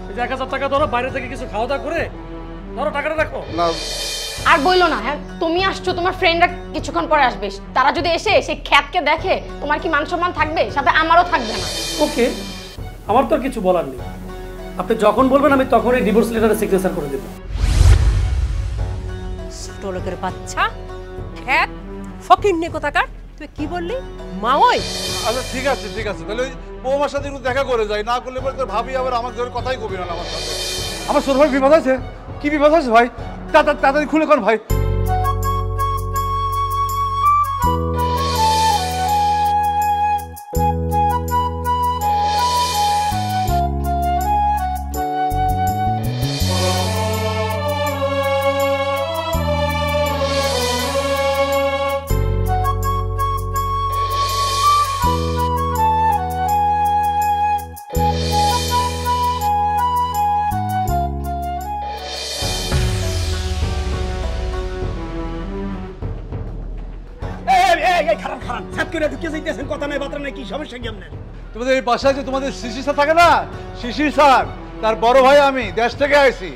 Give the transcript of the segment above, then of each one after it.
এই যে 1000 টাকা ধরো, বাইরে থেকে কিছু খাওয়া দাওয়া করে ধরো টাকাটা রাখো। না আর বইলো না, হ্যাঁ তুমি আসছো, তোমার ফ্রেন্ডরা কিছুক্ষণ পরে আসবে, তারা যদি এসে সেই খ্যাতকে দেখে তোমার কি মান সম্মান থাকবে? সাথে আমারও থাকবে না। ওকে, আমার তো আর কিছু বলার নেই। আপনি যখন বলবেন আমি তখনই ডিভোর্স লেটারে সিগনেচার করে দেব। ছোট লোকের বাচ্চা, খ্যাত ফকিন্নি কোথাকার। তুই কি বললি? মা ওই? আচ্ছা ঠিক আছে তাহলে ওই বৌমার সাথে একটু দেখা করে যাই, না করলে পরে তোর ভাবি আবার আমার ধরে কথাই কবি না আমার সাথে। আমার ছোট ভাই বিপদ আছে। কি বিপদ আছে ভাই? তাড়াতাড়ি খুলে কোন ভাই। তোমাদের এই বাসায় যে তোমাদের শিশির স্যার থাকে না, শিশির স্যার তার বড় ভাই আমি, দেশ থেকে আইছি।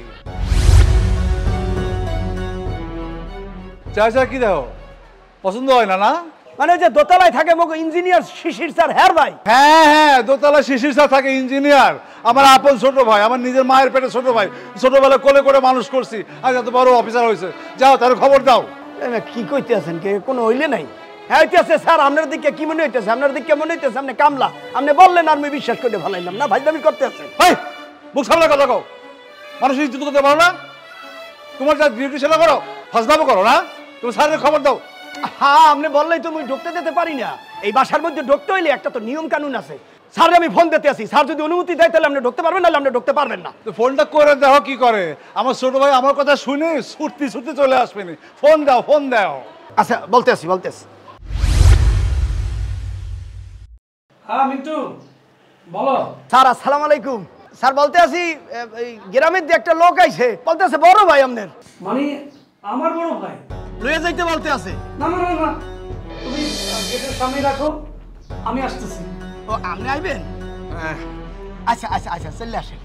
চা কি দেখো পছন্দ হয় না? না মানে যে দোতলায় থাকে মগো ইঞ্জিনিয়ার শিশির স্যার, হ্যাঁ ভাই? হ্যাঁ দোতলায় শিশির স্যার থাকে ইঞ্জিনিয়ার, আমার আপন ছোট ভাই, আমার নিজের মায়ের পেটে ছোট ভাই, ছোটবেলা কোলে করে মানুষ করছি, আজ এত বড় অফিসার হয়েছে। যাও তার খবর দাও। কি কইতে আছেন, কে কোনো হইলে নাই? হ্যাঁ হইতেছে স্যার, আপনার দিকে কি মনে হইতেছে? আপনার দিকে মনে হইতেছে আপনি কামলা, আপনি বললেন আর আমি বিশ্বাস করে ভালাইলাম না। ভাই দাবি করতে আছেন? ভাই মুখ সামনে কথা কও, মানুষ ইজ্জত করতে পারো না? তোমার যা ডিউটি সেটা করো, ফাজলামো করো না? তুমি স্যারের খবর দাও। হ্যাঁ আপনি বললেই তো আমি ঢুকতে দিতে পারি না। এই বাসার মধ্যে ঢুকতে হইলে একটা তো নিয়ম কানুন আছে। স্যার আমি ফোন দিতে আসি, স্যার যদি অনুমতি দেয় তাহলে আপনি ঢুকতে পারবেন, নাহলে আপনি ঢুকতে পারবেন না। তো ফোনটা করে দেখো কি করে। আমার ছোট ভাই আমার কথা শুনে ছুটতে চলে আসবে। ফোন দাও। আচ্ছা বলতে আসি। হ্যাঁ মিন্টু বলো। স্যার আসসালামু আলাইকুম। স্যার বলতে আসি এই গ্রামের যে একটা লোক আইছে, বলতেছে বড় ভাই আপনার। মানে আমার বড় ভাই লয়ে যাইতে বলতে আছে। না তুমি গেটের সামনে রাখো, আমি আসতেছি। ও আপনি আইবেন? আচ্ছা চলে আসেন,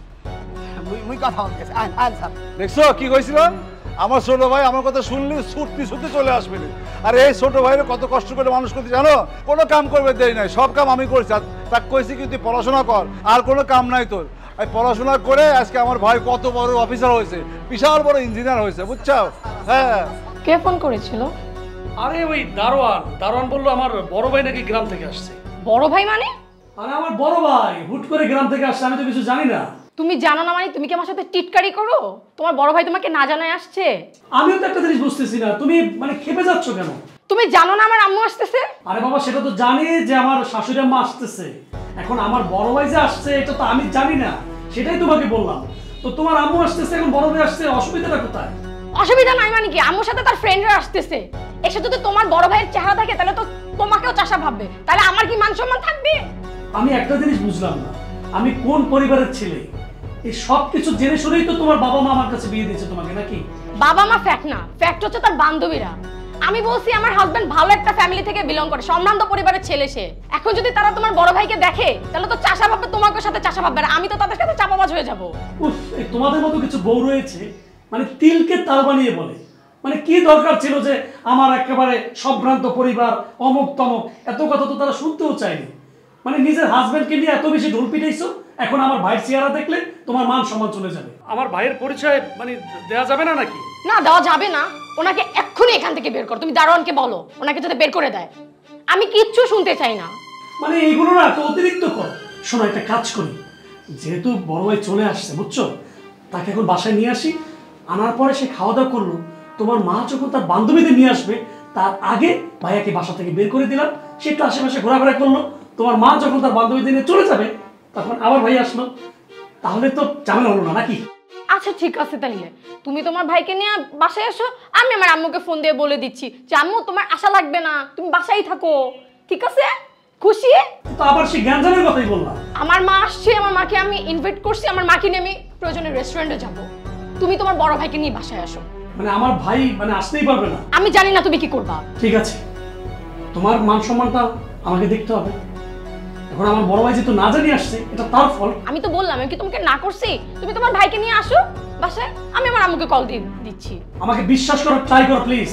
মুই কথা বলতে আছি। আইন স্যার। দেখছো কি কইছিলাম? আমার ছোট ভাই আমার কথা শুনলি ছুটতে চলে আসবে। আর এই ছোট ভাইরে কত কষ্ট করে মানুষ করতে জানো? কোনো কাম করবে দেরি নাই, সব কাম আমি করছি। তাকে কইছি কি তুই পড়াশোনা কর, আর কোনো কাম নাই তোর। এই পড়াশোনা করে আজকে আমার ভাই কত বড় অফিসার হয়েছে, বিশাল বড় ইঞ্জিনিয়ার হয়েছে, বুঝছো? হ্যাঁ। কে ফোন করেছিল? আরে ওই দারোয়ান বললো আমার বড় ভাই নাকি গ্রাম থেকে আসছে। বড় ভাই মানে? আরে আমার বড় ভাই হুট করে গ্রাম থেকে আসছে, আমি তো কিছু জানি না। তুমি জানো না মানে তুমি কি আমার সাথে টিটকারি করো? তোমার বড় ভাই তোমাকে না জানায় আসছে? আমিও তো একটা জিনিস বুঝতেছি না, তুমি মানে খেপে যাচ্ছ কেন? তুমি জানো না আমার আম্মু আসতেছে? আরে বাবা সেটা তো জানি যে আমার শাশুড়ি আম্মা আসতেছে, এখন আমার বড় ভাই যে আসছে এটা তো আমি জানি না, সেটাই তোমাকে বললাম। তো তোমার আম্মু আসতেছে, এখন বড় ভাই আসছে, অসুবিধাটা কোথায়? অসুবিধা নাই মানে কি, আম্মুর সাথে তার ফ্রেন্ডরা আসতেছে, এসে যদি তোমার বড় ভাইয়ের চেহারা থাকে তাহলে তো তোমাকেও চাষা ভাববে, তাহলে আমার কি মান সম্মান থাকবে? আমি একটা জিনিস বুঝলাম না, আমি কোন পরিবারের ছেলে? এই সব কিছু জেনে শুনেই তো তোমার বাবা মা আমার কাছে বিয়ে দিয়েছে তোমাকে, নাকি? বাবা মা ফ্যাক্ট না, ফ্যাক্ট হচ্ছে তার বান্ধবীরা। আমি বলছি আমার হাজবেন্ড ভালো একটা ফ্যামিলি থেকে বিলং করে, সম্ভ্রান্ত পরিবারের ছেলে সে। এখন যদি তারা তোমার বড় ভাইকে দেখে তাহলে তো চাষা ভাববে, তোমাকে সাথে চাষা ভাববে, আর আমি তো তাদের সাথে চাপাবাজ হয়ে যাব। উফ, এই তোমাদের মতো কিছু বউ রয়েছে মানে তিলকে তাল বানিয়ে বলে। মানে কি দরকার ছিল যে আমার একেবারে সম্ভ্রান্ত পরিবার অমুক তমক, এত কথা তো তারা শুনতেও চায়নি। মানে নিজের হাজবেন্ডকে নিয়ে এত বেশি ঢোল পিটাইছো, এখন আমার ভাইয়ের চেহারা দেখলে তোমার মান সম্মান চলে যাবে। আমার ভাইয়ের পরিচয় মানে দেওয়া যাবে না নাকি? না দেওয়া যাবে না, ওনাকে এক্ষুনি এখান থেকে বের করো। তুমি দারোয়ানকে বলো ওনাকে যাতে বের করে দেয়, আমি কিচ্ছু শুনতে চাই না। মানে এইগুলো না তো অতিরিক্ত কর। শোনো একটা কাজ করি, যেহেতু বড় ভাই চলে আসছে বুঝছো, তাকে এখন বাসায় নিয়ে আসি, আনার পরে সে খাওয়া দাওয়া করলো, তোমার মা যখন তার বান্ধবীদের নিয়ে আসবে তার আগে ভাইয়াকে বাসা থেকে বের করে দিলাম, সে একটু আশেপাশে ঘোরাফেরা করলো, তোমার মা যখন তার বান্ধবীদের নিয়ে চলে যাবে তখন আবার ভাই আসলো, তাহলে তো ঝামেলা হলো না নাকি? আচ্ছা ঠিক আছে, তাইলে তুমি তোমার ভাইকে নিয়ে বাসায় এসো, আমি আমার আম্মুকে ফোন দিয়ে বলে দিচ্ছি যে আম্মু তোমার আশা লাগবে না, তুমি বাসায় থাকো, ঠিক আছে? খুশি? তো আবার সে গ্যাঞ্জামের কথাই বললাম। আমার মা আসছে, আমার মাকে আমি ইনভাইট করছি, আমার মাকে নিয়ে আমি প্রয়োজনে রেস্টুরেন্টে যাব, তুমি তোমার বড় ভাইকে নিয়ে বাসায় আসো। মানে আমার ভাই মানে আসতেই পারবে না? আমি জানি না তুমি কি করবা। ঠিক আছে, তোমার মান সম্মানটা আমাকে দেখতে হবে, এখন আমার বড় ভাই যেহেতু না জানি আসছে, এটা তার ফল। আমি তো বললাম, আমি কি তোমাকে না করছি? তুমি তোমার ভাইকে নিয়ে আসো বাসায়, আমি আমার আম্মুকে কল দিয়ে দিচ্ছি। আমাকে বিশ্বাস করার ট্রাই করো প্লিজ।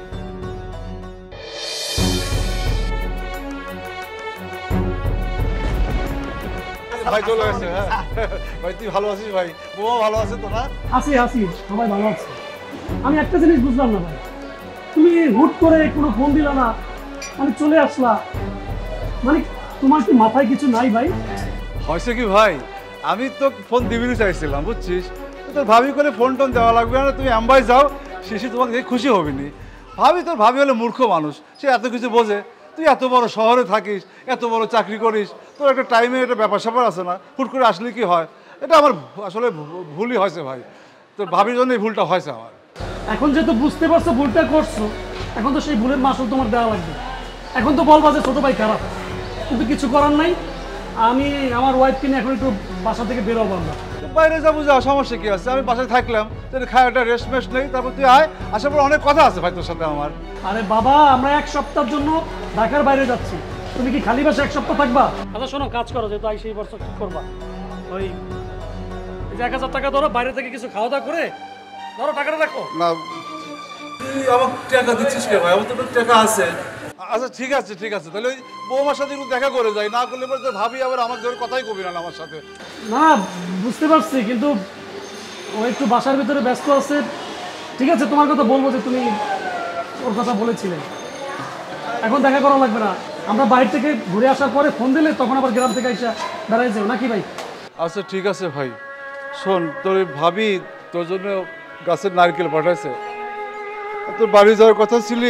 ভাই চলে গেছে। হ্যাঁ ভাই তুই ভালো আছিস ভাই? বউ ভালো আছে তো না? আসি সবাই ভালো আছে। আমি একটা জিনিস বুঝলাম না ভাই, তুমি হুট করে কোনো ফোন দিলা না, আমি চলে আসলা, মানে তোমার কি মাথায় কিছু নাই ভাই? হয়েছে কি ভাই, আমি তো ফোন দিবিরই চাইছিলাম বুঝছিস, তোর ভাবি করে ফোন টোন দেওয়া লাগবে না, তুমি আম্বাই যাও, শিশি তোমাকে দেখে খুশি হবিনি। তোর ভাবি হলে মূর্খ মানুষ, সে এত কিছু বোঝে। তুই এত বড় শহরে থাকিস, এত বড় চাকরি করিস, তোর একটা টাইমে একটা ব্যাপার স্যাপার আছে না, হুট করে আসলে কি হয়? এটা আমার আসলে ভুলই হয়েছে ভাই, তোর ভাবির জন্য এই ভুলটা হয়েছে আমার। এখন যেহেতু বুঝতে পারছো ভুলটা করছো, এখন তো সেই ভুলের মাসুল তোমার দেওয়া লাগবে। এখন তো বলবা যে ছোট ভাই খারাপ, কিন্তু কিছু করার নাই। আমি আমার ওয়াইফকে নিয়ে এখন একটু বাসা থেকে বেরোবো না। বাইরে যাবো, যা সমস্যা কি আছে, আমি বাসায় থাকলাম, তোর খায় একটা রেস্ট মেস্ট নেই, তারপর তুই আয়, আসার পর অনেক কথা আছে ভাই তোর সাথে আমার। আরে বাবা, আমরা 1 সপ্তাহের জন্য ঢাকার বাইরে যাচ্ছি, তুমি কি খালি বাসা 1 সপ্তাহ থাকবা? আচ্ছা শোনো, কাজ করো, যেহেতু আই সেই বছর কি করবা, ওই যে 1000 টাকা ধরো, বাইরে থেকে কিছু খাওয়া দাওয়া করে ধরো, টাকাটা রাখো না তুই আমার টাকা দিচ্ছিস কে ভাই? আমার তো টাকা আছে। আচ্ছা ঠিক আছে তাহলে ওই বৌমার সাথে একটু দেখা করে যাই, না করলে পরে তোর ভাবি আবার আমার ধরে কথাই কবি না আমার সাথে। না বুঝতে পারছি, কিন্তু ও একটু বাসার ভিতরে ব্যস্ত আছে। ঠিক আছে, তোমার কথা বলবো যে তুমি ওর কথা বলেছিলে, এখন দেখা করা লাগবে না। আমরা বাইরে থেকে ঘুরে আসার পরে ফোন দিলে তখন আবার গ্রাম থেকে এসে বেড়াই যাও নাকি ভাই? আচ্ছা ঠিক আছে ভাই, শোন, তোর ভাবি তোর জন্য গাছের নারকেল পাঠাইছে, তোর বাড়ি যাওয়ার কথা ছিলি,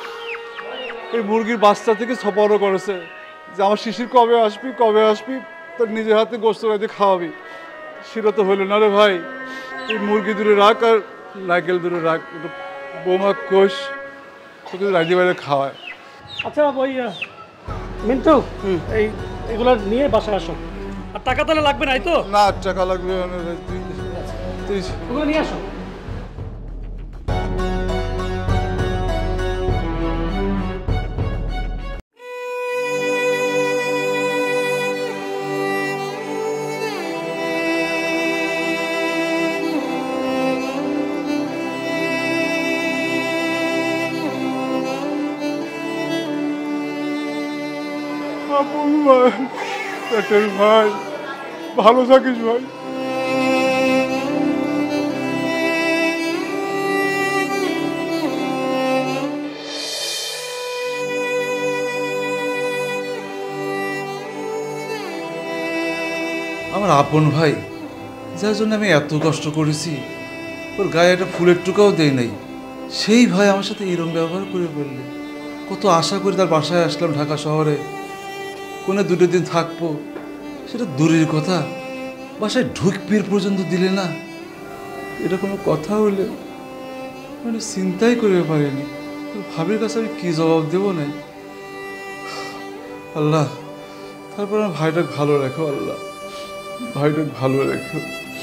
এই মুরগির বাচ্চা থেকে সফরও করেছে যে আমার শিশির কবে আসবি তোর নিজের হাতে গোস্ত রাতে খাওয়াবি। সেটা তো হলো না রে ভাই। এই মুরগি দূরে রাখ আর নারকেল দূরে রাখ, একটু বৌমা কোষ তোকে রাজি বাইরে খাওয়ায়। আচ্ছা ওই মিন্টু, এগুলো নিয়ে বাসায় আসো। আর টাকা তাহলে লাগবে নাই তো? না টাকা লাগবে না, তুই ওগুলো নিয়ে আসো। ভাই ভালো থাকিস ভাই। আমার আপন ভাই, যার জন্য আমি এত কষ্ট করেছি, ওর গায়ে একটা ফুলের টুকাও দেয় নাই, সেই ভাই আমার সাথে এরকম ব্যবহার করে বললে। কত আশা করে তার বাসায় আসলাম ঢাকা শহরে, কোনে 2 দিন থাকবো, সেটা দূরের কথা, বাসায় ঢুকবির পর্যন্ত দিলে না। এটা কোনো কথা হলে মানে চিন্তাই করে পারিনি, তোর ভাবির কাছে আমি কী জবাব দেবো না। আল্লাহ, তারপর আমার ভাইটাকে ভালো রাখো, আল্লাহ ভাইটাকে ভালো রেখো।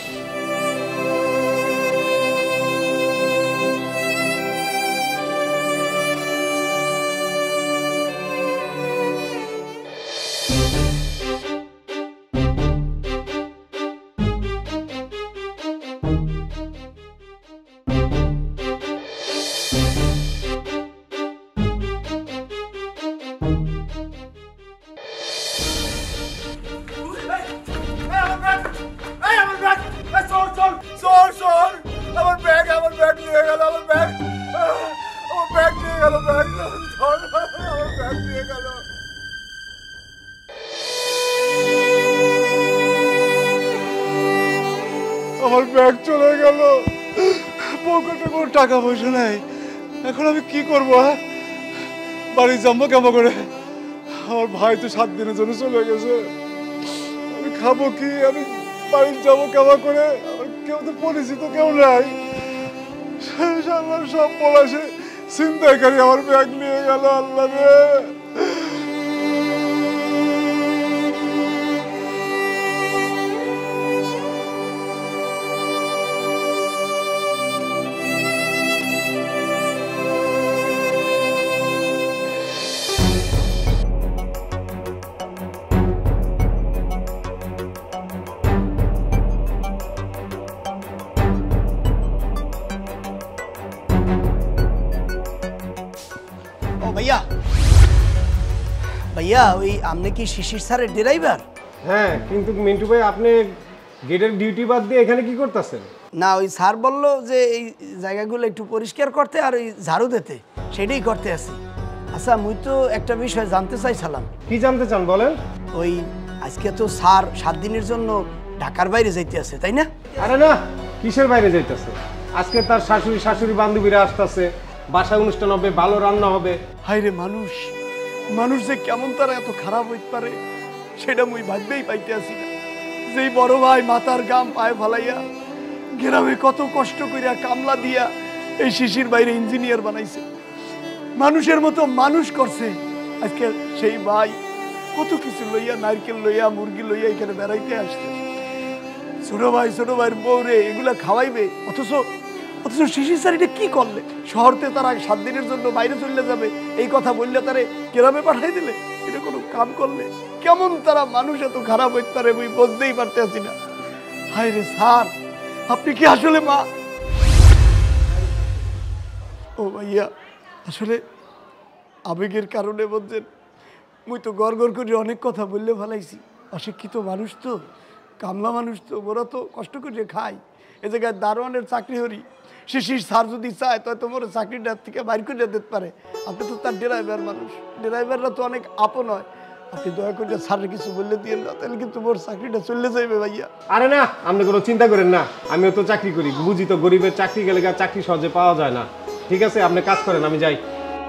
আমার ব্যাগ চলে গেল, পকেটে কোনো টাকা পয়সা নাই, এখন আমি কি করবো? বাড়ি যাবো কেমন করে? আমার ভাই তো 7 দিনের জন্য চলে গেছে, আমি খাবো কি? আমি বাড়ি যাবো কেমন করে? আমার কেউ তো পরিচিত কেউ নাই, সব পলাশে চিন্তাকারী আমার ব্যাগ নিয়ে গেল। আল্লাহ রে, ভাইয়া ওই আপনি কি শিশির স্যারের ড্রাইভার? হ্যাঁ, কিন্তু মিন্টু ভাই আপনি গেটের ডিউটি বাদ দিয়ে এখানে কি করতেছেন? না, ওই স্যার বললো যে এই জায়গাগুলো একটু পরিষ্কার করতে আর ওই ঝাড়ু দিতে, সেটাই করতে আসি। আচ্ছা, মুই তো একটা বিষয় জানতে চাইছিলাম। কি জানতে চান বলেন? ওই আজকে তো স্যার 7 দিনের জন্য ঢাকার বাইরে যাইতে আছে, তাই না? আরে না, কিসের বাইরে যাইতেছে? আজকে তার শাশুড়ি বান্ধবীরা আসতেছে, বাসায় অনুষ্ঠান হবে, ভালো রান্না হবে। হায়রে মানুষ, মানুষ যে কেমন তারা এত খারাপ হইতে পারে সেটা মুই ভাবতেই পাইতে আসি না। যেই বড় ভাই মাথার গাম পায়ে ফালাইয়া গ্রামে কত কষ্ট করিয়া কামলা দিয়া এই শিশির বাইরে ইঞ্জিনিয়ার বানাইছে, মানুষের মতো মানুষ করছে, আজকে সেই ভাই কত কিছু লইয়া, নারকেল লইয়া, মুরগি লইয়া এখানে বেড়াইতে আসছে। ছোট ভাইয়ের বউরে এগুলা খাওয়াইবে, অথচ শিশির স্যার এটা কি করলে? শহরতে তারা 7 দিনের জন্য বাইরে চলে যাবে এই কথা বললে তারে গ্রামে পাঠাই দিলে, এটা কোনো কাম করলে? কেমন তারা মানুষ এত খারাপ হইতে পারে আমি বুঝতেই পারতেছি না। হায় রে স্যার, আপনি কি আসলে মা? ও ভাইয়া, আসলে আবেগের কারণে বলছেন, মুই তো গড় করে অনেক কথা বললে ভালাইছি। অশিক্ষিত মানুষ তো, কামলা মানুষ তো, ওরা তো কষ্ট করে খায়। এ জায়গায় দারোয়ানের চাকরি হরি, শিশির স্যার যদি চায় তো তোমার চাকরিটার থেকে বাইর করে দিতে পারে। আপনি তো তার ড্রাইভার মানুষ, ড্রাইভাররা তো অনেক আপন হয়। আপনি দয়া করে স্যারের কিছু বললে দিয়ে না, তাহলে কিন্তু মোর চাকরিটা চলে যাইবে ভাইয়া। আরে না, আপনি কোনো চিন্তা করেন না, আমিও তো চাকরি করি, বুঝি তো গরিবের চাকরি গেলে চাকরি সহজে পাওয়া যায় না। ঠিক আছে, আপনি কাজ করেন, আমি যাই।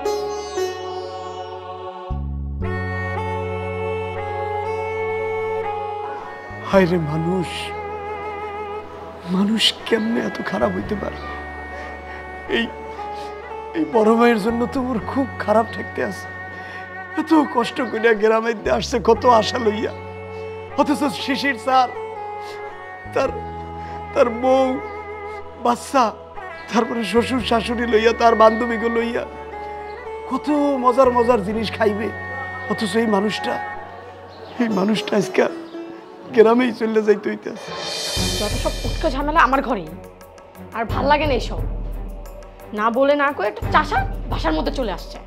হায় রে মানুষ, মানুষ কেমনে এত খারাপ হইতে পারে? এই বড় ভাইয়ের জন্য তো ওর খুব খারাপ ঠেকতে আছে। এত কষ্ট করিয়া গ্রামে আসছে, কত আশা লইয়া, অথচ শিশির স্যার তার বউ, বাচ্চা, তারপরে শ্বশুর শাশুড়ি লইয়া, তার বান্ধবীকে লইয়া কত মজার জিনিস খাইবে, অথচ এই মানুষটা আজকে গ্রামেই চলে যাইতে হইতে আছে। যত সব উটকো ঝামেলা আমার ঘরেই, আর ভাল লাগে না এইসব। না বলে না করে একটা চাষা বাসার মধ্যে চলে আসছে।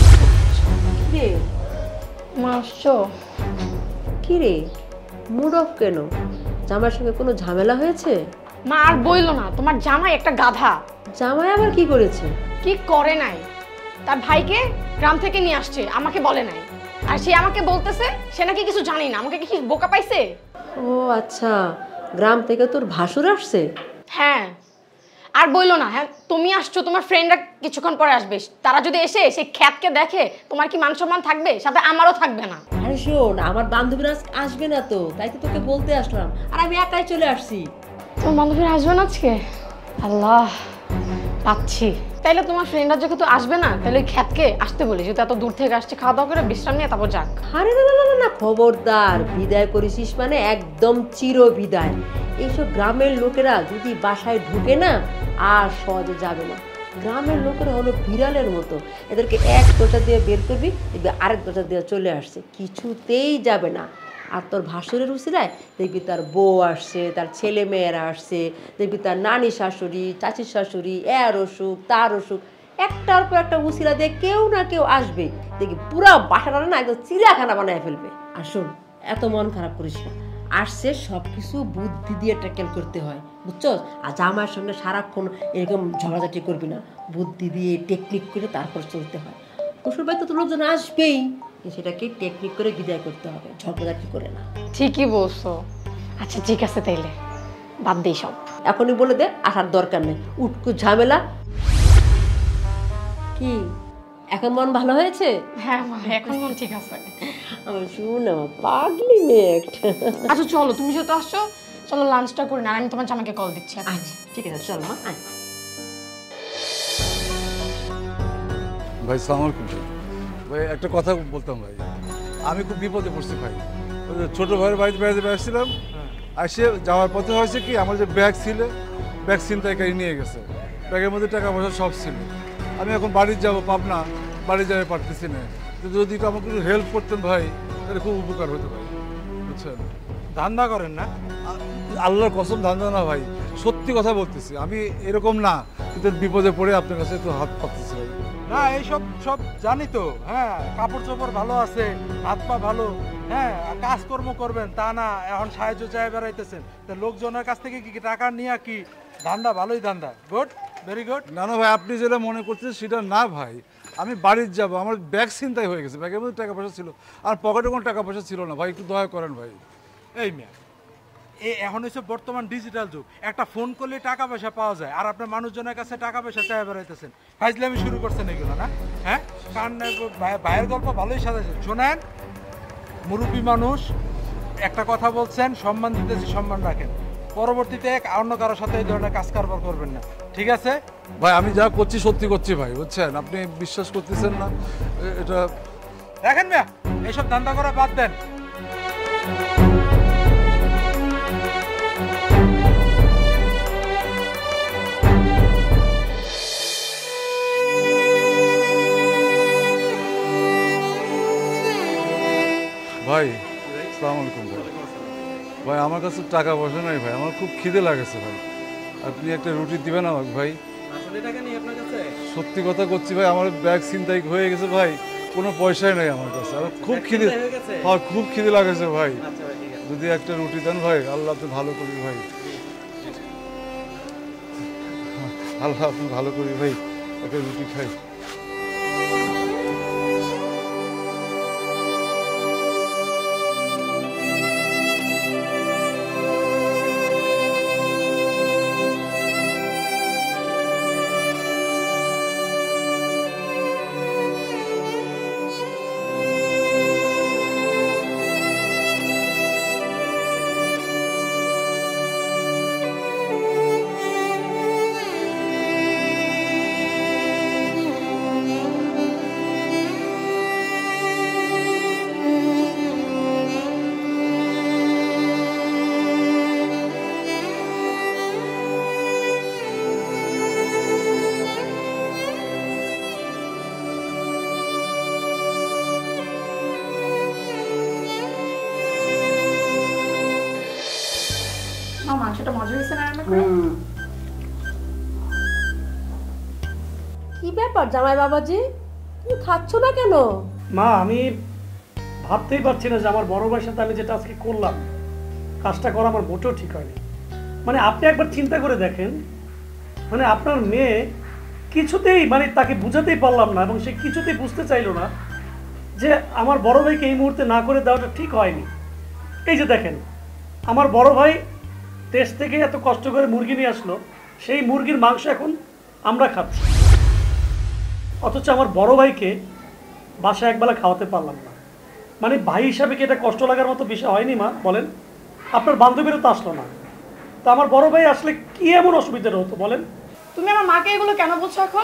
মা আসছো? কি রে, মুড অফ কেন? জামাইয়ের সঙ্গে কোনো ঝামেলা হয়েছে? মা আর বইলো না, তোমার জামাই একটা গাধা। জামাই আবার কি করেছে? কি করে নাই, তার ভাইকে গ্রাম থেকে নিয়ে আসছে, আমাকে বলে নাই। আর সে আমাকে বলতেছে সে নাকি কিছু জানি না, আমাকে কি বোকা পাইছে? ও আচ্ছা, গ্রাম থেকে তোর ভাসুর আসছে? হ্যাঁ, আর বইলো না। হ্যাঁ, তুমি আসছো, তোমার ফ্রেন্ডরা কিছুক্ষণ পরে আসবে। তারা যদি এসে সেই খ্যাতকে দেখে, তোমার কি মান সম্মান থাকবে? সাথে আমারও থাকবে না। আরে শোন, আমার বান্ধবীরা আসবে না তো, তাই তো তোকে বলতে আসলাম, আর আমি একাই চলে আসছি। তোমার বান্ধবীরা আসবে না আজকে? আল্লাহ, পাচ্ছি। তাইলে তোমার ফ্রেন্ডরা যখন তো আসবে না, তাহলে ওই খ্যাতকে আসতে বলি, যেহেতু এত দূর থেকে আসছে, খাওয়া দাওয়া করে বিশ্রাম নিয়ে তারপর যাক। আরে না, খবরদার, বিদায় করেছিস মানে একদম চির বিদায়। এইসব গ্রামের লোকেরা যদি বাসায় ঢুকে না, আর সহজে যাবে না। গ্রামের লোকেরা হলো বিড়ালের মতো, এদেরকে এক দরজা দিয়ে বের করবি, দেখবি আরেক দরজা দিয়ে চলে আসছে, কিছুতেই যাবে না। আর তোর ভাসুরের উসিলায় দেখবি তার বউ আসছে, তার ছেলে মেয়েরা আসছে, দেখবি তার নানি শাশুড়ি, চাচির শাশুড়ি, এর অসুখ তার অসুখ, একটার পর একটা উসিলা দিয়ে কেউ না কেউ আসবে, দেখবি পুরা বাসাটা না একদম চিড়িয়াখানা বানায় ফেলবে। আর শোন, এত মন খারাপ করিস না, আসছে সব কিছু বুদ্ধি দিয়ে ট্যাকেল করতে হয়, বুঝছো? আর জামাইয়ের সঙ্গে সারাক্ষণ এরকম ঝগড়াঝাটি করবি না, বুদ্ধি দিয়ে টেকনিক করে তারপর চলতে হয়। শ্বশুর বাড়িতে তো লোকজন আসবেই, সেটাকে টেকনিক করে বিদায় করতে হবে, ঝগড়াঝাটি করে না। ঠিকই বলছো। আচ্ছা ঠিক আছে, তাইলে বাদ দিই সব। এখনই বলে দে, আসার দরকার নেই, উটকু ঝামেলা। কি এখন মন ভালো হয়েছে? হ্যাঁ মা, এখন মন ঠিক আছে। আমার শুনো, পাগলি মেয়ে একটা। আচ্ছা চলো, তুমি যেহেতু আসছো, চলো লাঞ্চটা করি না, আমি তোমার জামাইকে কল দিচ্ছি। আচ্ছা ঠিক আছে, চল মা। ভাই সালাম আলাইকুম। ভাই একটা কথা বলতাম ভাই, আমি খুব বিপদে পড়ছি ভাই। ওই যে ছোটো ভাইয়ের বাড়িতে বেড়াতে বেড়াচ্ছিলাম, আসে যাওয়ার পথে হয়েছে কি, আমার যে ব্যাগ ছিল, ব্যাগ ছিনতাইকারী নিয়ে গেছে, ব্যাগের মধ্যে টাকা পয়সা সব ছিল। আমি এখন বাড়ি যাবো পাবনা, বাড়ি যাবে পারতেছি না। যদি একটু আমাকে একটু হেল্প করতেন ভাই, তাহলে খুব উপকার হতো ভাই, বুঝছেন? ধান্দা করেন না? আল্লাহর কসম ধান্দা না ভাই, সত্যি কথা বলতেছি। আমি এরকম না, কিন্তু বিপদে পড়ে আপনার কাছে একটু হাত পাততেছি ভাই। না এইসব সব জানি তো, হ্যাঁ কাপড় চোপড় ভালো আছে, হাত পা ভালো, হ্যাঁ কাজকর্ম করবেন তা না, এখন সাহায্য চাই বেড়াইতেছেন, তো লোকজনের কাছ থেকে কি টাকা নিয়ে কি ধান্দা? ভালোই ধান্দা, গুড, ভেরি গুড। না না ভাই, আপনি যেটা মনে করছেন সেটা না ভাই। আমি বাড়ির যাব, আমার ব্যাগ ছিনতাই হয়ে গেছে, ব্যাগের মধ্যে টাকা পয়সা ছিল, আর পকেটে কোনো টাকা পয়সা ছিল না ভাই, একটু দয়া করেন ভাই। এই মেয়ে, এখন হচ্ছে বর্তমান ডিজিটাল যুগ, একটা ফোন করলে টাকা পয়সা পাওয়া যায়, আর আপনার মানুষজনের কাছে টাকা পয়সা চাই বেড়াইতেছেন, ফাইজলামি শুরু করছেন এগুলো না? হ্যাঁ কারণ ভাইয়ের গল্প ভালোই সাজাইছেন। শোনেন, মুরব্বী মানুষ, একটা কথা বলছেন, সম্মান দিতেছি, সম্মান রাখেন, পরবর্তীতে অন্য কারোর সাথে এই ধরনের কাজ কারবার করবেন না, ঠিক আছে? ভাই আমি যা করছি সত্যি করছি ভাই, বুঝছেন? আপনি বিশ্বাস করতেছেন না এটা। দেখেন মিয়া, এইসব ধান্দা করা বাদ দেন। ভাই আসসালামু আলাইকুম ভাই। ভাই আমার কাছে টাকা পয়সা নাই ভাই, আমার খুব খিদে লাগেছে ভাই, আপনি একটা রুটি দিবেন আমাকে ভাই? আসলে টাকা নেই আপনার কাছে? সত্যি কথা করছি ভাই, আমার ব্যাগ ছিনতাই হয়ে গেছে ভাই, কোনো পয়সাই নাই আমার কাছে, আর খুব খিদে, হ্যাঁ খুব খিদে লাগেছে ভাই, যদি একটা রুটি দেন ভাই, আল্লাহ আপনি ভালো করি ভাই, আল্লাহ আপনি ভালো করি ভাই, একটা রুটি খাই। মাংসটা মজা হয়েছে না রান্না করে? কি ব্যাপার জামাই বাবাজি, তুমি খাচ্ছ না কেন? মা আমি ভাবতেই পারছি না যে আমার বড় ভাইয়ের সাথে আমি যেটা আজকে করলাম, কাজটা করা আমার মোটেও ঠিক হয়নি। মানে আপনি একবার চিন্তা করে দেখেন, মানে আপনার মেয়ে কিছুতেই, মানে তাকে বুঝাতেই পারলাম না, এবং সে কিছুতেই বুঝতে চাইলো না যে আমার বড় ভাইকে এই মুহূর্তে না করে দেওয়াটা ঠিক হয়নি। এই যে দেখেন, আমার বড় ভাই দেশ থেকে এত কষ্ট করে মুরগি নিয়ে আসলো, সেই মুরগির মাংস এখন আমরা খাচ্ছি, অথচ আমার বড় ভাইকে বাসায় একবেলা খাওয়াতে পারলাম না। মানে ভাই হিসাবে কি এটা কষ্ট লাগার মতো বিষয় হয়নি মা? বলেন, আপনার বান্ধবীরও তো আসলো না, তো আমার বড় ভাই আসলে কি এমন অসুবিধা হতো বলেন? তুমি আমার মাকে এগুলো কেন বলছো এখন?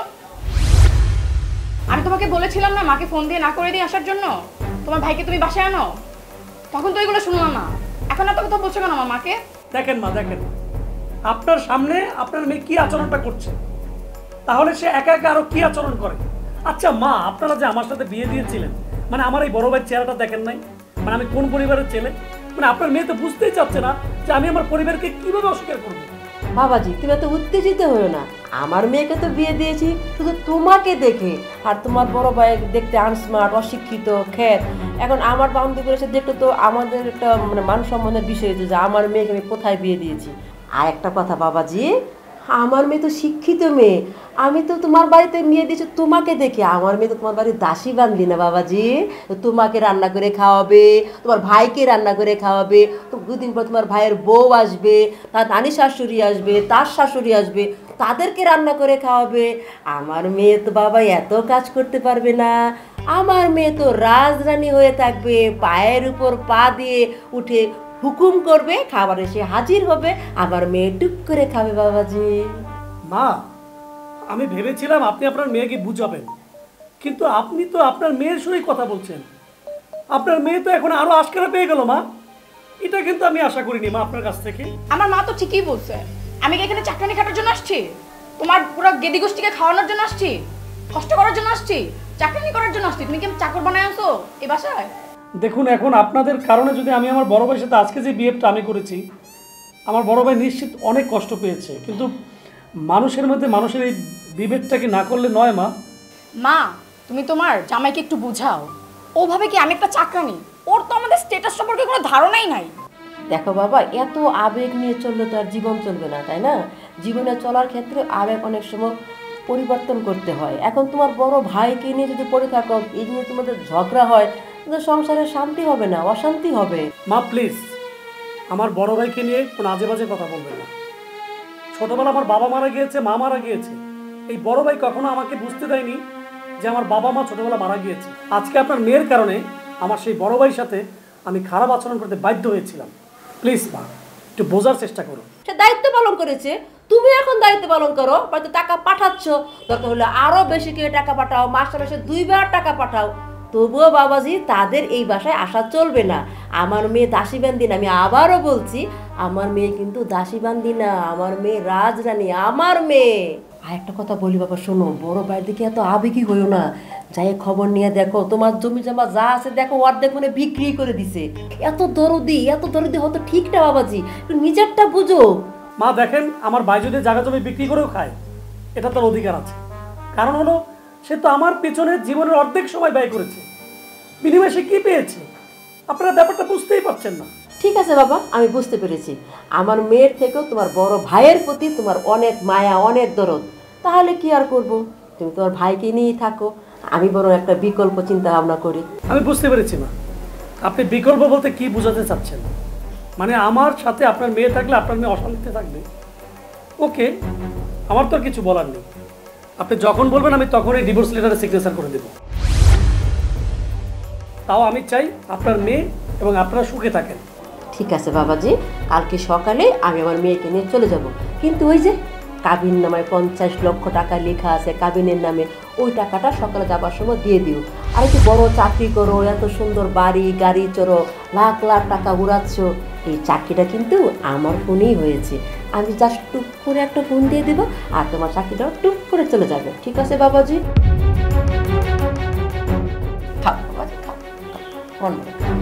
আমি তোমাকে বলেছিলাম না মাকে ফোন দিয়ে না করে দিয়ে আসার জন্য, তোমার ভাইকে তুমি বাসায় আনো, তখন তো এগুলো শুনলাম না, এখন এত কথা বলছো কেন আমার মাকে? দেখেন মা, দেখেন আপনার সামনে আপনার মেয়ে কি আচরণটা করছে, তাহলে সে একা একা আরো কি আচরণ করে? আচ্ছা মা, আপনারা যে আমার সাথে বিয়ে দিয়েছিলেন, মানে আমার এই বড় ভাইয়ের চেহারাটা দেখেন নাই? মানে আমি কোন পরিবারের ছেলে? মানে আপনার মেয়ে তো বুঝতেই চাচ্ছে না যে আমি আমার পরিবারকে কিভাবে অস্বীকার করবো। বাবাজি তুমি এত উত্তেজিত হয়েও না, আমার মেয়েকে তো বিয়ে দিয়েছি শুধু তোমাকে দেখে, আর তোমার বড় ভাই দেখতে আনস্মার্ট, অশিক্ষিত, খ্যাত, এখন আমার বান্ধবীর সাথে দেখতে তো আমাদের একটা মানে মান সম্মানের বিষয় হয়েছে যে আমার মেয়েকে আমি কোথায় বিয়ে দিয়েছি। আর একটা কথা বাবাজি, আমার মেয়ে তো শিক্ষিত মেয়ে, আমি তো তোমার বাড়িতে মেয়ে দিয়েছি তোমাকে দেখে, আমার মেয়ে তো তোমার বাড়ির দাসী বান্ধি না বাবাজি, তোমাকে রান্না করে খাওয়াবে, তোমার ভাইকে রান্না করে খাওয়াবে, তো দুদিন পর তোমার ভাইয়ের বউ আসবে, তার নানি শাশুড়ি আসবে, তার শাশুড়ি আসবে, তাদেরকে রান্না করে খাওয়াবে। আমার মেয়ে তো বাবা এত কাজ করতে পারবে না, আমার মেয়ে তো রাজরানী হয়ে থাকবে, পায়ের উপর পা দিয়ে উঠে হুকুম করবে, খাবার এসে হাজির হবে, আমার মেয়ে টুক করে খাবে বাবাজি। মা আমি ভেবেছিলাম আপনি আপনার মেয়েকে বুঝাবেন, কিন্তু আপনি তো আপনার মেয়ের সঙ্গেই কথা বলছেন, আপনার মেয়ে তো এখন আরো আশকারা পেয়ে গেল মা, এটা কিন্তু আমি আশা করিনি মা আপনার কাছ থেকে। আমার মা তো ঠিকই বলছে, আমি কি এখানে চাকরানি খাটার জন্য আসছি? তোমার পুরো গেদি গোষ্ঠীকে খাওয়ানোর জন্য আসছি? কষ্ট করার জন্য আসছি? চাকরানি করার জন্য আসছি? তুমি কি চাকর বানায় আনছো এই বাসায়? দেখুন, এখন আপনাদের কারণে যদি আমি আমার বড় ভাইয়ের সাথে আজকে যে বিহেভটা আমি করেছি, আমার বড় ভাই নিশ্চিত অনেক কষ্ট পেয়েছে, কিন্তু মানুষের মধ্যে মানুষের এই বিভেদটাকে না করলে নয় মা। মা তুমি তোমার জামাইকে একটু বুঝাও, ওভাবে কি আমি একটা চাকরানি, ওর তো আমাদের স্ট্যাটাস সম্পর্কে কোনো ধারণাই নাই। দেখো বাবা, এত আবেগ নিয়ে চললে তো আর জীবন চলবে না, তাই না? জীবনে চলার ক্ষেত্রে আবেগ অনেক সময় পরিবর্তন করতে হয়। এখন তোমার বড় ভাইকে নিয়ে যদি পড়ে থাকো, এই নিয়ে তোমাদের ঝগড়া হয়, তোমাদের সংসারে শান্তি হবে না, অশান্তি হবে। মা প্লিজ আমার বড় ভাইকে নিয়ে কোনো আজে বাজে কথা বলবেন না। ছোটবেলা আমার বাবা মারা গিয়েছে, মা মারা গিয়েছে, এই বড় ভাই কখনো আমাকে বুঝতে দেয়নি যে আমার বাবা মা ছোটবেলা মারা গিয়েছে। আজকে আপনার মেয়ের কারণে আমার সেই বড় ভাইয়ের সাথে আমি খারাপ আচরণ করতে বাধ্য হয়েছিলাম। প্লিজ মা একটু বোঝার চেষ্টা করো। সে দায়িত্ব পালন করেছে, তুমি এখন দায়িত্ব পালন করো। হয়তো টাকা পাঠাচ্ছ, দরকার হলে আরো বেশি করে টাকা পাঠাও, মাসে মাসে 2 বার টাকা পাঠাও, তবুও বাবাজি তাদের এই বাসায় আসা চলবে না। আমার মেয়ে দাসীবান্দি না, আমি আবারও বলছি, আমার মেয়ে কিন্তু দাসীবান্দি না, আমার মেয়ে রাজরানী, আমার মেয়ে। আর একটা কথা বলি বাবা, শোনো, বড় ভাইয়ের দিকে এত আবেগী হইও না। যাই খবর নিয়ে দেখো, তোমার জমি জমা যা আছে দেখো অর্ধেক মানে বিক্রি করে দিছে। এত দরদি হয়তো ঠিক না বাবাজি, একটু নিজেরটা বুঝো। মা দেখেন, আমার ভাই যদি জায়গা জমি বিক্রি করেও খায়, এটা তার অধিকার আছে। কারণ হলো সে তো আমার পেছনে জীবনের অর্ধেক সময় ব্যয় করেছে, বিনিময়ে সে কি পেয়েছে আপনারা ব্যাপারটা বুঝতেই পারছেন না। ঠিক আছে বাবা, আমি বুঝতে পেরেছি। আমার মেয়ের থেকেও তোমার বড় ভাইয়ের প্রতি তোমার অনেক মায়া, অনেক দরদ। তাহলে কি আর করব, তুমি তোমার ভাইকে নিয়েই থাকো, আমি বরং একটা বিকল্প চিন্তা ভাবনা করি। আমি বুঝতে পেরেছি মা, আপনি বিকল্প বলতে কি বোঝাতে চাচ্ছেন? মানে আমার সাথে আপনার মেয়ে থাকলে আপনার মেয়ে অশান্তিতে থাকবে? ওকে, আমার তো আর কিছু বলার নেই। আপনি যখন বলবেন আমি তখনই ডিভোর্স লেটারে সিগনেচার করে দেব। তাও আমি চাই আপনার মেয়ে এবং আপনারা সুখে থাকেন। ঠিক আছে বাবাজি, কালকে সকালে আমি আমার মেয়েকে নিয়ে চলে যাব। কিন্তু ওই যে কাবিন নামায় 50 লক্ষ টাকা লেখা আছে কাবিনের নামে, ওই টাকাটা সকালে যাবার সময় দিয়ে দিও। আর একটু বড় চাকরি করো, এত সুন্দর বাড়ি গাড়ি চড়ো, লাখ লাখ টাকা উড়াচ্ছ, এই চাকরিটা কিন্তু আমার ফোনেই হয়েছে। আমি জাস্ট টুক করে একটা ফোন দিয়ে দেবো, আর তোমার চাকরিটাও টুক করে চলে যাবে। ঠিক আছে বাবাজি? খাও বাবাজি, খাও, মন ভরে খাও।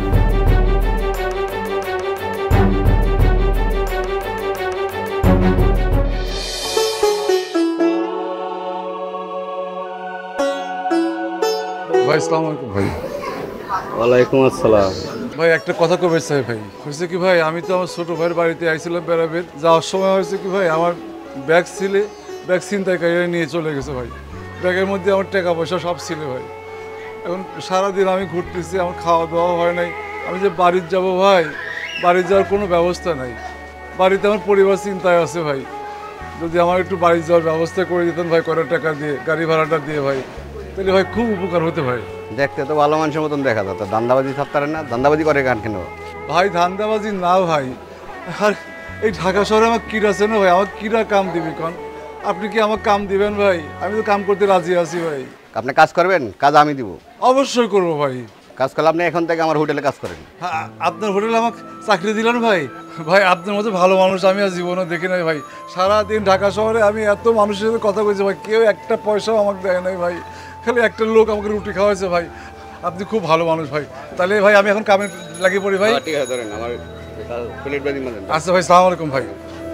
ভাই আসসালামু আলাইকুম। ভাই ওয়ালাইকুম আসসালাম। ভাই একটা কথা কবে চাই ভাই, হয়েছে কি ভাই, আমি তো আমার ছোটো ভাইয়ের বাড়িতে আইছিলাম বেড়াবের, যাওয়ার সময় হয়েছে কি ভাই, আমার ব্যাগ ছিনতাইকারীরা নিয়ে চলে গেছে ভাই। ব্যাগের মধ্যে আমার টাকা পয়সা সব ছিল ভাই। এখন সারাদিন আমি ঘুরতেছি, আমার খাওয়া দাওয়া হয় নাই। আমি যে বাড়ির যাব ভাই, বাড়ি যাওয়ার কোনো ব্যবস্থা নাই। বাড়িতে আমার পরিবার চিন্তায় আছে ভাই। যদি আমার একটু বাড়ি যাওয়ার ব্যবস্থা করে দিতেন ভাই, কয়েক টাকা দিয়ে, গাড়ি ভাড়াটা দিয়ে ভাই, তাহলে ভাই খুব উপকার হতে ভাই। দেখতে তো ভালো মানুষের মতন দেখা যাচ্ছে, ধান্দাবাজি থাকতারে না? ধান্দাবাজি করে গান কেন ভাই? ধান্দাবাজি না ভাই, আর এই ঢাকা শহরে আমার কিরা আছে না ভাই, আমার কিরা কাম দিবি কন? আপনি কি আমার কাম দিবেন ভাই? আমি তো কাম করতে রাজি আছি ভাই। আপনি কাজ করবেন? কাজ আমি দিব। অবশ্যই করবো ভাই। কাজ করলে আপনি এখন থেকে আমার হোটেলে কাজ করেন। আপনার হোটেলে আমাকে চাকরি দিলেন ভাই? ভাই আপনার মতো ভালো মানুষ আমি আর জীবনে দেখি নাই ভাই। সারাদিন ঢাকা শহরে আমি এত মানুষের সাথে কথা বলছি ভাই, কেউ একটা পয়সাও আমাকে দেয় নাই ভাই। খালি একটা লোক আমাকে রুটি খাওয়াইছে ভাই। আপনি খুব ভালো মানুষ ভাই। তাহলে ভাই আমি এখন কামে লাগিয়ে পড়ি ভাই। ঠিক আছে, ধরেন আমার প্লেট বাজি মানেন। আচ্ছা ভাই, সালাম আলাইকুম ভাই।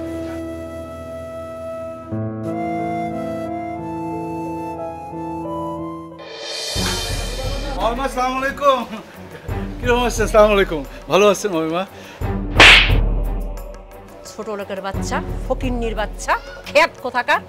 আসসালামু আলাইকুম। কিরকম আছেন? আসসালামু আলাইকুম। ভালো আছেন মহিমা? ছোট লোকের বাচ্চা, ফকিন্নির বাচ্চা, খেত কোথাকার,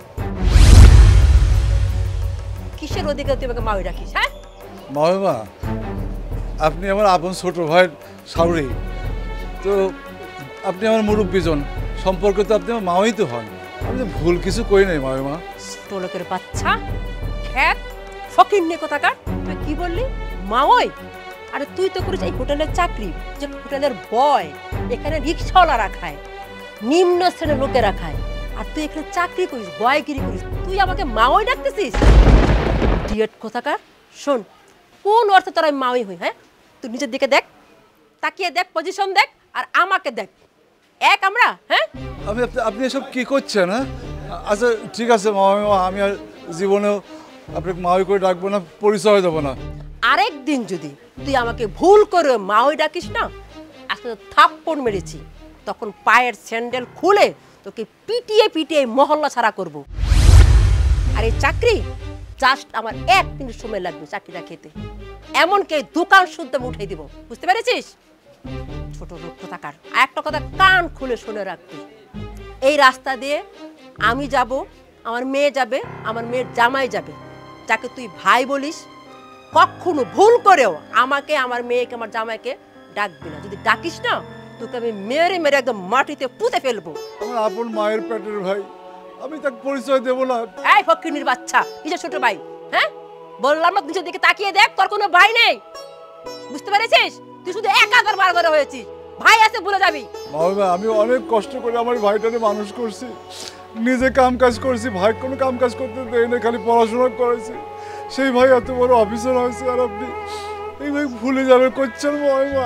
কিসের অধিকার তুই আমাকে মাওই রাখিস? হ্যাঁ মহিমা, আপনি আমার আপন ছোট ভাইয়ের শাশুড়ি, তো আপনি আমার মুরব্বীজন, সম্পর্কে তো আপনি আমার মাওই তো হন। আমি তো ভুল কিছু করি নাই মহিমা। ছোট লোকের বাচ্চা, খেত, ফকিন্নি কোথাকার, তুই কি বললি? মাওই? আরে তুই তো করিস এই হোটেলের চাকরি, যে হোটেলের বয়, এখানে রিক্সাওয়ালা রাখায়, নিম্ন শ্রেণীর লোকেরা খায়, আর তুই এখানে চাকরি করিস, বয়গিরি করিস, তুই আমাকে মাওই ডাকতেছিস? ডিয়েট কোথাকার। শোন, কোন অর্থে তোর আমি মাওই হই? হ্যাঁ, তুই নিজের দিকে দেখ, তাকিয়ে দেখ, পজিশন দেখ, আর আমাকে দেখ, এক আমরা। হ্যাঁ, আপনি এসব কি করছেন? হ্যাঁ, আচ্ছা ঠিক আছে মহিমা, আমি আর জীবনেও আপনাকে মাওই করে ডাকবো না, পরিচয় দেবো না। আরেকদিন যদি তুই আমাকে ভুল করে মাওই ডাকিস না, আজকে তো থাপ্পড় মেরেছি, তখন পায়ের স্যান্ডেল খুলে তোকে পিটিয়ে পিটিয়ে মহল্লা ছাড়া করব। আর এই চাকরি জাস্ট আমার 1 মিনিট সময় লাগবে চাকরিটা খেতে, এমনকি দোকান শুদ্ধ আমি উঠাই দিব, বুঝতে পেরেছিস? ছোট লোক কোথাকার। আর একটা কথা কান খুলে শুনে রাখবি, এই রাস্তা দিয়ে আমি যাব, আমার মেয়ে যাবে, আমার মেয়ের জামাই যাবে, যাকে তুই ভাই বলিস, কখনো ভুল করেও আমাকে, আমার মেয়েকে, আমার জামাইকে ডাকবি না। যদি ডাকিস না তোকে আমি মেরে মেরে একদম মাটিতে পুঁতে ফেলবো। আমার আপন মায়ের পেটের ভাই, আমি তাকে পরিচয় দেবো না। এই ফকিনীর বাচ্চা, নিজের ছোট ভাই, হ্যাঁ বললাম না নিজের দিকে তাকিয়ে দেখ, তোর কোনো ভাই নেই, বুঝতে পেরেছিস? তুই শুধু একাধার বার করে হয়েছিস, ভাই আছে ভুলে যাবি। বাবা আমি অনেক কষ্ট করে আমার ভাইটাকে মানুষ করছি, নিজে কাম কাজ করছি, ভাই কোনো কাম কাজ করতে দেয় না, খালি পড়াশোনা করেছি। সেই ভাই এত বড় অফিসার হয়েছে আর আপনি এই ভাই ভুলে যাবে করছেন মা।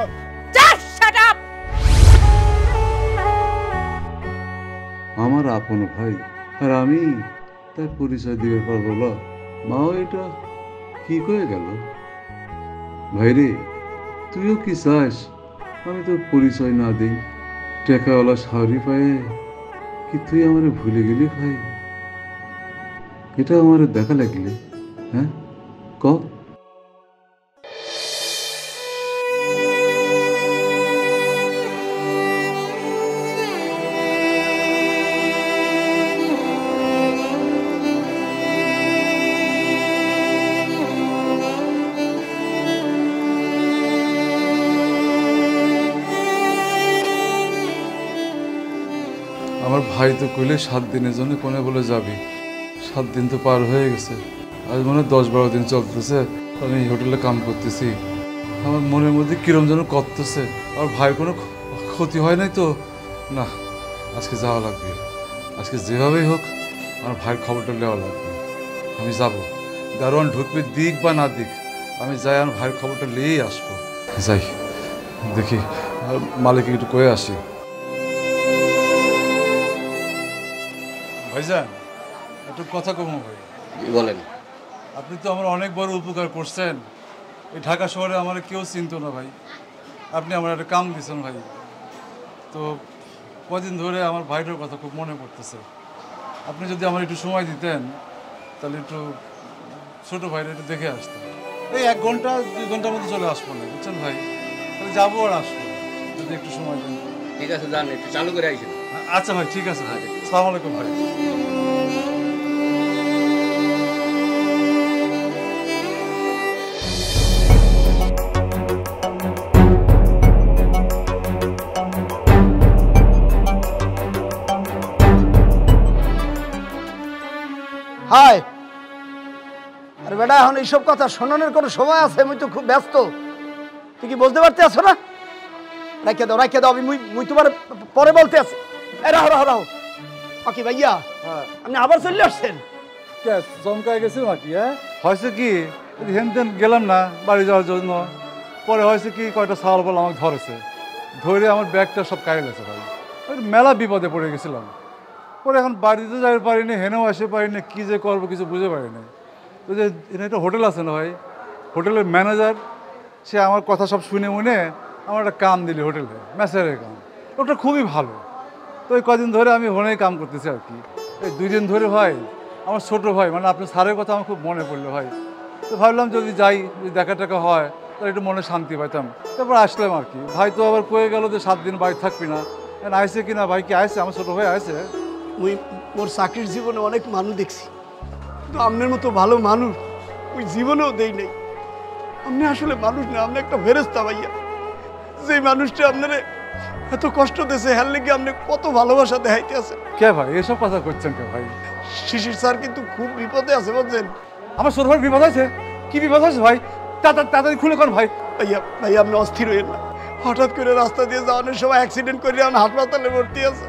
আমার আপন ভাই আর আমি তার পরিচয় দিতে পারবো না? মাও এটা কি কয়ে গেল? ভাইরে তুইও কি চাস আমি তোর পরিচয় না দিই? টেকাওয়ালা শাড়ি পায়ে কি তুই আমারে ভুলে গেলি ভাই? এটা আমার দেখা লাগলে, হ্যাঁ ক? আমার ভাই তো কইলে 7 দিনের জন্য কোনে বলে যাবি। 7 দিন তো পার হয়ে গেছে, আজ মনে হয় 10-12 দিন চলতেছে আমি এই হোটেলে কাম করতেছি। আমার মনের মধ্যে কিরম যেন করতেছে, আর ভাই কোনো ক্ষতি হয় নাই তো? না, আজকে যাওয়া লাগবে, আজকে যেভাবেই হোক আমার ভাইয়ের খবরটা নেওয়া লাগবে। আমি যাব, দারোয়ান ঢুকবে দিক বা না দিক, আমি যাই আমার ভাইয়ের খবরটা নিয়েই আসবো। যাই দেখি মালিক একটু কয়ে আসি। ভাইজান একটু কথা কমো ভাই। বলেন। আপনি তো আমার অনেক বড় উপকার করছেন, এই ঢাকা শহরে আমার কেউ চিনতো না ভাই, আপনি আমার একটা কাম দিয়েছেন ভাই। তো কদিন ধরে আমার ভাইটার কথা খুব মনে পড়তেছে, আপনি যদি আমার একটু সময় দিতেন তাহলে একটু ছোটো ভাইটা একটু দেখে আসতাম। এই 1 ঘন্টা 2 ঘন্টার মধ্যে চলে আসবো না, বুঝছেন ভাই? তাহলে যাবো আর আসবো, যদি একটু সময় দেন। ঠিক আছে, যান, একটু চালু করে আইসেন। আচ্ছা ভাই, ঠিক আছে ভাই, আসসালামু আলাইকুম ভাই। হাই, আরে বেটা এখন এইসব কথা শোনানোর কোনো সময় আছে? আমি তো খুব ব্যস্ত, তুই কি বলতে পারতে আছো না? রাখিয়ে দাও, রাখিয়ে দাও, আমি মুই তোমার পরে বলতে আছি। রাহো রাহো রাহো। ওকে ভাইয়া, আপনি আবার চলে আসছেন? চমকায় গেছে নাকি? হ্যাঁ হয়েছে কি, হেন তেন গেলাম না বাড়ি যাওয়ার জন্য, পরে হয়েছে কি কয়টা ছাগল বলে আমাকে ধরেছে, ধরে আমার ব্যাগটা সব কাড়ে গেছে ভাই। মেলা বিপদে পড়ে গেছিলাম, পরে এখন বাড়িতে যাই পারিনি, হেনেও আসতে পারিনি, কী যে করবো কিছু বুঝে পারিনি। তো যে এখানে একটা হোটেল আছে না ভাই, হোটেলের ম্যানেজার সে আমার কথা সব শুনে মনে আমার একটা কাম দিলি হোটেলে, ম্যাসেজের কাম, ওটা খুবই ভালো। তো ওই কদিন ধরে আমি ওখানেই কাম করতেছি আর কি। এই 2 দিন ধরে ভাই আমার ছোটো ভাই, মানে আপনার স্যারের কথা আমার খুব মনে পড়লো ভাই। তো ভাবলাম যদি যাই, যদি দেখা টাকা হয় তাহলে একটু মনে শান্তি পাইতাম, তারপর আসলাম আর কি। ভাই তো আবার কয়ে গেল যে 7 দিন বাড়ি থাকবি না, আইসে কিনা ভাই? কি আইসে? আমার ছোটো ভাই আইসে। ওই মোর চাকরির জীবনে অনেক মানুষ দেখছি, কিন্তু আপনার মতো ভালো মানুষ ওই জীবনেও দেই নাই। আপনি আসলে মানুষ না, আপনি একটা ফেরেশতা ভাইয়া। যে মানুষটা আপনারে এত কষ্ট দিয়েছে, হ্যার লেগে আপনি কত ভালোবাসা দেখাইতে আছে। কে ভাই এসব কথা করছেন কে ভাই? শিশির স্যার কিন্তু খুব বিপদে আছে বুঝছেন। আমার ছোট ভাই বিপদ আছে? কি বিপদ আছে ভাই? তাড়াতাড়ি খুলে কোন ভাই। ভাইয়া ভাইয়া আপনি অস্থির হইেন না, হঠাৎ করে রাস্তা দিয়ে যাওয়ানোর সময় অ্যাক্সিডেন্ট করে এখন হাসপাতালে ভর্তি আছে।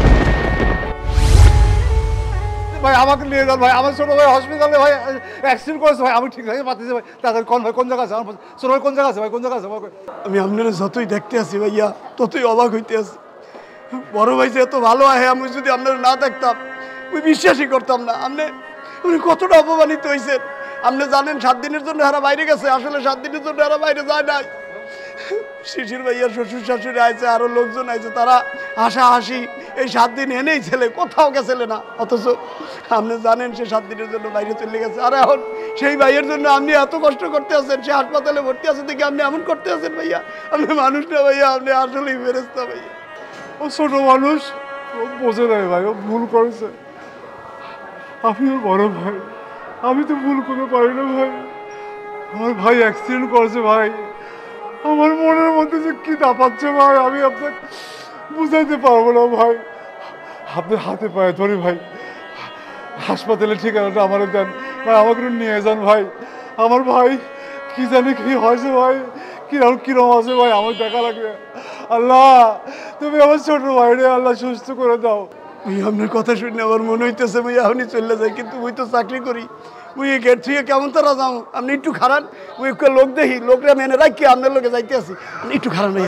ভাই আমাকে নিয়ে যান ভাই, আমার ছোট ভাই হসপিটালে ভাই অ্যাক্সিডেন্ট করেছে ভাই, আমি ঠিক আছে পাচ্ছি ভাই, তাড়াতাড়ি কোন ভাই, কোন জায়গা আছে আমার ছোট ভাই, কোন জায়গা আছে ভাই, কোন জায়গা আছে? আমি আপনারা যতই দেখতে আছি ভাইয়া ততই অবাক হইতে আছি। বড় ভাই যে এত ভালো আহে, আমি যদি আপনারা না দেখতাম আমি বিশ্বাসই করতাম না। আপনি কতটা অপমানিত হয়েছেন। আপনি জানেন 7 দিনের জন্য হারা বাইরে গেছে, আসলে 7 দিনের জন্য হারা বাইরে যায় নাই। শিশির ভাইয়ার শ্বশুর শাশুড়ি আইছে, আরো লোকজন আইছে, তারা হাসাহাসি এই 7 দিন এনেই ছেলে কোথাও গেছিলে না, অথচ আপনি জানেন সে 7 দিনের জন্য বাইরে চলে গেছে। আর এখন সেই ভাইয়ের জন্য আপনি এত কষ্ট করতে আছেন, সে হাসপাতালে ভর্তি আছে দেখে আপনি এমন করতে আছেন ভাইয়া। আপনি মানুষ না ভাইয়া, আপনি আসলেই ফেরেশতা ভাইয়া। ও ছোট মানুষ, ও বোঝে নাই ভাই, ও ভুল করেছে। আমি ওর বড় ভাই, আমি তো ভুল করতে পারি না ভাই। আমার ভাই অ্যাক্সিডেন্ট করেছে ভাই, আমার মনের মধ্যে যে কি দাপাচ্ছে ভাই আমি আপনাকে বুঝাইতে পারবো না ভাই। আপনার হাতে পায়ে ধরি ভাই, হাসপাতালের ঠিকানাটা আমার দেন ভাই, আমাকে নিয়ে যান ভাই। আমার ভাই কি জানি কি হয়েছে ভাই, কিরম আছে ভাই, আমার দেখা লাগবে। আল্লাহ তুমি আমার ছোট ভাই রে আল্লাহ সুস্থ করে দাও। ভাই আপনার কথা শুনে আমার মনে হইতেছে ভাই এখনই চলে যায়, কিন্তু ওই তো চাকরি করি, ওই গেট থেকে কেমন তারা যাও। আপনি একটু খারাপ, ওই লোক দেখি, লোকরা মেনে রাখি আপনার লোকে যাইতে আসি, আপনি একটু খারাপ ভাইয়া।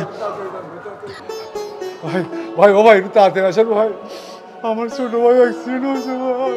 ভাই ভাই ও ভাই একটু তাড়াতাড়ি আসেন ভাই, আমার ছোট ভাই অ্যাক্সিডেন্ট হয়েছে ভাই।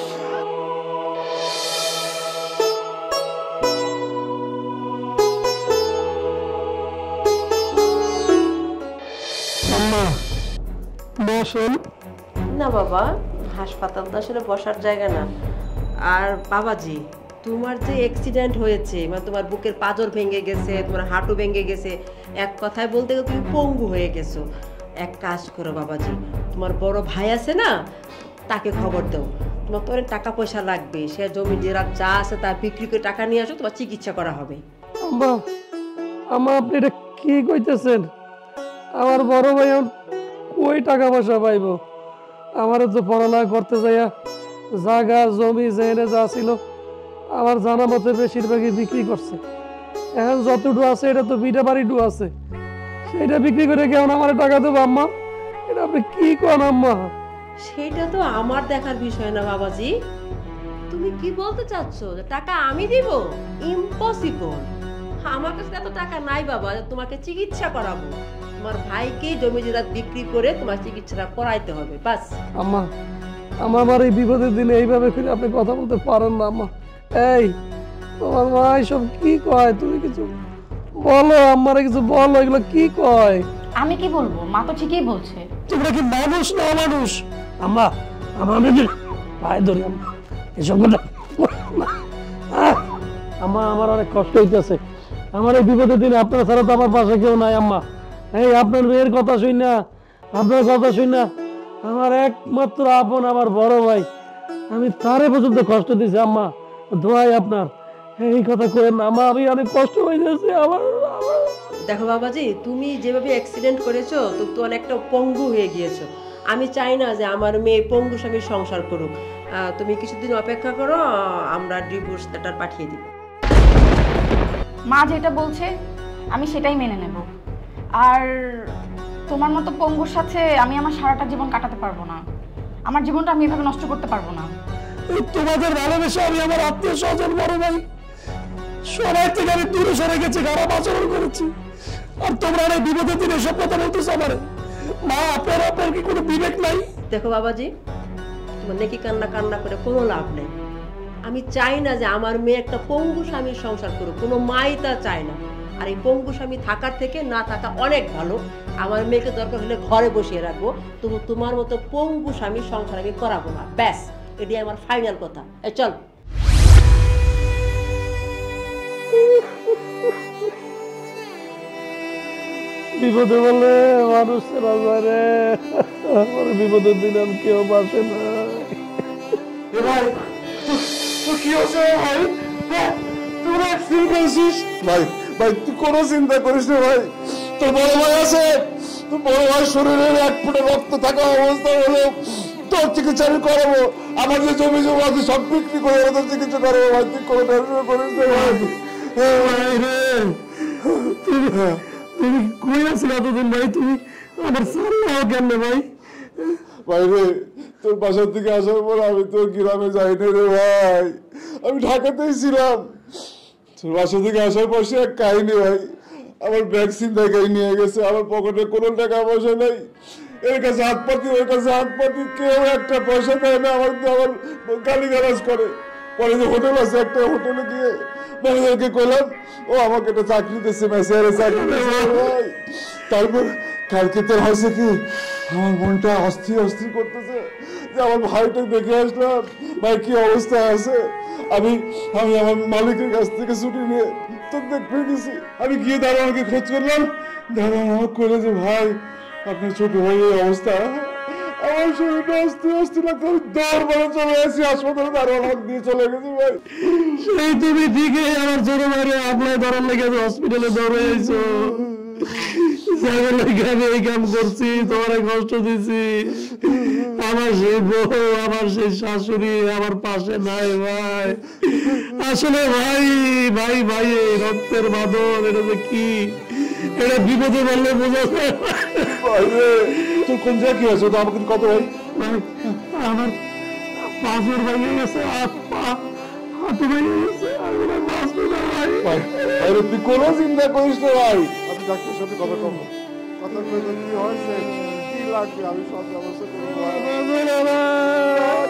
না বাবা, হাসপাতাল তো আসলে বসার জায়গা না। আর বাবাজি, তোমার যে অ্যাক্সিডেন্ট হয়েছে, মানে তোমার বুকের পাঁজর ভেঙে গেছে, তোমার হাঁটু ভেঙে গেছে, এক কথায় বলতে গেলে তুমি পঙ্গু হয়ে গেছো। এক কাজ করো বাবাজি, তোমার বড় ভাই আছে না, তাকে খবর দাও। তোমার তো অনেক টাকা পয়সা লাগবে, সে জমি জেরা যা আছে তা বিক্রি করে টাকা নিয়ে আসো, তোমার চিকিৎসা করা হবে। আম্মা, আম্মা আপনি এটা কি কইতেছেন? আমার বড় ভাই কই টাকা পয়সা পাইব? আমারও তো পড়ালেখা করতে যাইয়া জায়গা জমি জেনে যা ছিল আমার জানা মতে বেশিরভাগই বিক্রি করছে। এখন যতটুকু আছে এটা তো বিটা বাড়িটু আছে, সেটা বিক্রি করে কেমন আমার টাকা দেবো আম্মা? এটা আপনি কি করেন আম্মা? সেটা তো আমার দেখার বিষয় না বাবাজি। তুমি কি বলতে চাচ্ছ যে টাকা আমি দিব? ইম্পসিবল। আমার কাছে এত টাকা নাই বাবা, তোমাকে চিকিৎসা করাবো। তোমার ভাইকে জমি জেরা বিক্রি করে তোমার চিকিৎসাটা করাইতে হবে, বাস। আম্মা, আমার এই বিপদের দিনে এইভাবে করে আপনি কথা বলতে পারেন না আম্মা। এই তোমার মা এইসব কি কয়? তুমি কিছু বলো, আমারে কিছু বলো, এগুলো কি কয়? আমি কি বলবো? মা তো ঠিকই বলছে। তোমরা কি মানুষ না অমানুষ? আম্মা, আমার ভাই ধরি আম্মা, এসব কথা আম্মা, আমার অনেক কষ্ট হইতেছে। আমার এই বিপদের দিনে আপনার ছাড়া তো আমার পাশে কেউ নাই আম্মা। এই আপনার মেয়ের কথা শুই না, আপনার কথা শুই না, আমার একমাত্র আপন আমার বড় ভাই, আমি তারে পর্যন্ত কষ্ট দিছি আম্মা। দোয়াই আপনার, এই কথা করেন না আম্মা, আমি অনেক কষ্ট হয়ে যাচ্ছে আমার। দেখো বাবাজি, তুমি যেভাবে অ্যাক্সিডেন্ট করেছো তো অনেকটা পঙ্গু হয়ে গিয়েছো। আমি চাই না যে আমার মেয়ে পঙ্গু স্বামী সংসার করুক। তুমি কিছুদিন অপেক্ষা করো, আমরা ডিভোর্স লেটার পাঠিয়ে দিব। মা যেটা বলছে আমি সেটাই মেনে নেব। আর তোমার মতো পঙ্গুর সাথে আমি আমার সারাটা জীবন কাটাতে পারবো না। আমার জীবনটা আমি এভাবে নষ্ট করতে পারবো না। তোমাদের ভালোবেসে আমি আমার আত্মীয় স্বজন বড় ভাই সবাই থেকে আমি দূরে সরে গেছি, খারাপ আচরণ করেছি, আর তোমরা এই বিপদের দিনে সব কথা বলতেছো আমার। মা, আপনার কি কোনো বিবেক নাই? দেখো বাবাজি, তোমার নেকি কান্না কান্না করে কোনো লাভ নেই। আমি চাই না যে আমার মেয়ে একটা পঙ্গু স্বামীর সংসার করুক, কোনো মাই তা চায় না। আর এই পঙ্গু স্বামী থাকার থেকে না থাকা অনেক ভালো। আমার মেয়েকে দরকার হলে ঘরে বসিয়ে রাখবো, তবু তোমার মতো পঙ্গু স্বামীর সংসার আমি করাবো না, ব্যাস। এটাই আমার ফাইনাল কথা। এই চল। বিপদে বলে মানুষ রে, আমার বিপদের দিন আমি কেউ বাসে না। ভাই কি হচ্ছে ভাই? তোর অ্যাক্সিডেন্ট করেছিস ভাই? ভাই তুই কোনো চিন্তা করিস না ভাই, তোর বড় ভাই আছে, তোর বড় ভাই শরীরের 1 ফুটে রক্ত থাকা অবস্থা হলো, তোর চিকিৎসা আমি করাবো। আমার যে জমি জমা আছে সব বিক্রি করে ওদের চিকিৎসা করাবো ভাই, তুই কোনো টেনশন করিস না ভাই। ভাই রে, তুমি কই আছিলে এতদিন ভাই? তুমি আমার সামনে কেমনে ভাই? ভাই রে, তোর বাসার থেকে আসার পর আমি তোর গ্রামে যাইনি রে ভাই, আমি ঢাকাতেই ছিলাম। তোর বাসা থেকে আসার পর সে এক কাহিনী ভাই, আমার ব্যাগ ছিনতাই করে নিয়ে গেছে, আমার পকেটে কোনো টাকা পয়সা নেই, এর কাছে হাত পাতি ওর কাছে হাত পাতি, কেউ একটা পয়সা দেয় না, আমার গালিগালাজ করে। পরে যে হোটেল আছে একটা হোটেলে গিয়ে ম্যানেজারকে কইলাম, ও আমাকে একটা চাকরি দিচ্ছে, মেসেজারে চাকরি দিচ্ছে ভাই। তারপর কালকে তোর হয়েছে কি, আমার মনটা অস্থির অস্থির করতেছে যে আমার ভাইটা দেখে আসলাম, ভাই কি অবস্থায় আছে। আমি আমি আমার মালিকের কাছ থেকে ছুটি নিয়ে তোর দেখতে গেছি। আমি গিয়ে দারোয়ানকে খোঁজ করলাম, দারোয়ান আমাকে কইলো যে ভাই আপনার ছোট ভাই এই অবস্থা। আমার শরীরটা অস্থির অস্থির লাগতো, আমি দৌড় মারে চলে আসি হাসপাতালে, দারোয়ান আমাকে দিয়ে চলে গেছি ভাই। সেই তুমি ঠিকই আমার ছোট ভাইরে আপনার ধরার লেগে হসপিটালে দৌড়ে আইছো। আমি এই কাম করছি, তোমার কষ্ট দিছি, আমার সেই বউ, আমার সেই শাশুড়ি আমার পাশে নাই ভাই। আসলে ভাই ভাই ভাই এই রক্তের বাঁধন, এটা যে কি, এটা বিপদে বললে বোঝা যায়। তোর কোন জায়গায় কি আছে, তো আমাকে কত ভাই? আমার পাঁচর ভেঙে গেছে, হাতে ভেঙে গেছে, ভাই তুই কোনো চিন্তা করিস না ভাই, আমি ডাক্তারের সাথে কথা কমো, কথা কইলে কি হয়েছে কি লাগবে আমি সব ব্যবস্থা করবো।